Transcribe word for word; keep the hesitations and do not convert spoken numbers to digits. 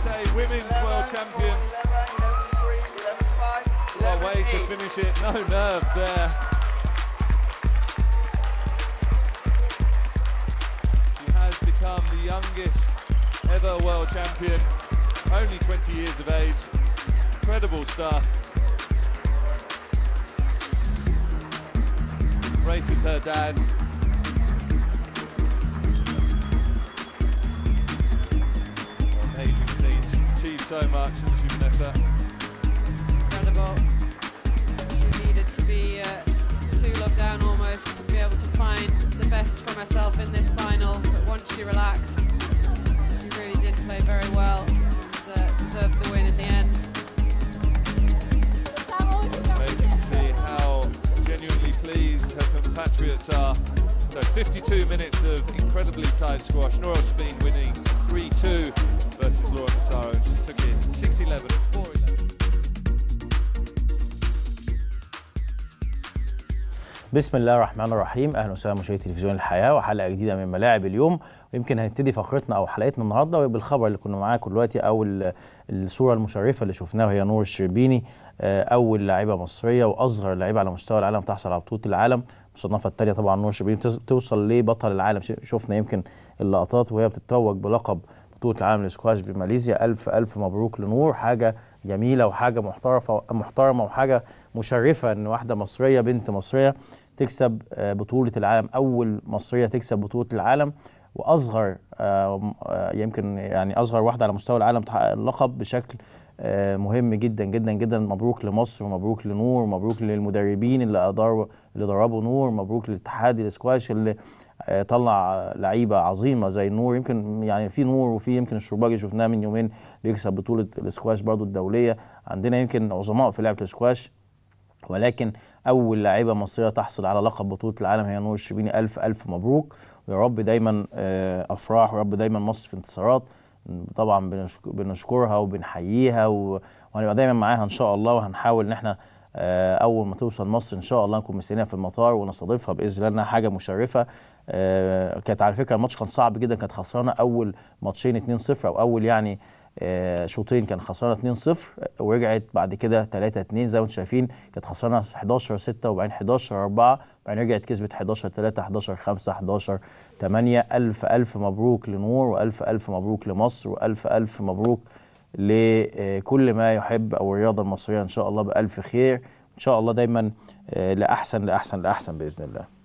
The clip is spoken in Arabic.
is a women's world champion. What a way to finish it. No nerves there. She has become the youngest ever world champion. Only twenty years of age. Incredible stuff. Races her dad. Amazing scene. She's achieved so much, hasn't she, Vanessa? Incredible. She needed to be uh, too locked down almost to be able to find the best from herself in this final. But once she relaxed, she really did play very well and uh, deserved the win in the end. Amazing to see how genuinely pleased her compatriots are. So fifty-two minutes of incredibly tight squash. Nour El Sabine winning three two versus Laura Massaro. She took it six eleven, four eleven. بسم الله الرحمن الرحيم. اهلا وسهلا مشاهدي تلفزيون الحياه وحلقه جديده من ملاعب اليوم. ويمكن هنبتدي فقرتنا او حلقتنا النهارده بالخبر اللي كنا معاكم دلوقتي او الصوره المشرفه اللي شفناها وهي نور الشربيني اول لاعبه مصريه واصغر لاعبه على مستوى العالم تحصل على بطوله العالم. المصنفه الثانيه طبعا نور الشربيني توصل لبطل العالم. شفنا يمكن اللقطات وهي بتتوج بلقب بطوله العالم للسكواش بماليزيا. الف الف مبروك لنور. حاجه جميله وحاجه محترفه محترمه وحاجه مشرفه ان واحده مصريه بنت مصريه تكسب بطولة العالم. أول مصرية تكسب بطولة العالم وأصغر يمكن يعني أصغر واحدة على مستوى العالم تحقق اللقب بشكل مهم جدا جدا جدا. مبروك لمصر ومبروك لنور ومبروك للمدربين اللي أداروا اللي دربوا نور. مبروك للاتحاد الاسكواش اللي طلع لعيبة عظيمة زي نور. يمكن يعني في نور وفي يمكن الشرباجي شفناه من يومين بيكسب بطولة الاسكواش برضو الدولية. عندنا يمكن عظماء في لعبة الاسكواش، ولكن أول لاعبة مصرية تحصل على لقب بطولة العالم هي نور الشربيني. ألف ألف مبروك ويا رب دايما أفراح ويا رب دايما مصر في انتصارات. طبعا بنشكرها وبنحييها وهنبقى دايما معاها إن شاء الله، وهنحاول إن احنا أول ما توصل مصر إن شاء الله نكون مستنيينها في المطار ونستضيفها بإذن الله. حاجة مشرفة. كانت على فكرة الماتش كان صعب جدا، كانت خسرانة أول ماتشين اتنين صفر أو أول يعني آه شوطين كان خسرانه اتنين صفر ورجعت بعد كده تلاتة اتنين زي ما انتم شايفين. كانت خسرانه حداشر ستة وبعدين حداشر أربعة وبعدين رجعت كسبت حداشر تلاتة حداشر خمسة حداشر تمانية. الف الف مبروك لنور والف الف مبروك لمصر والف الف مبروك لكل ما يحب او الرياضه المصريه. ان شاء الله بالف خير ان شاء الله دايما آه لاحسن لاحسن لاحسن باذن الله.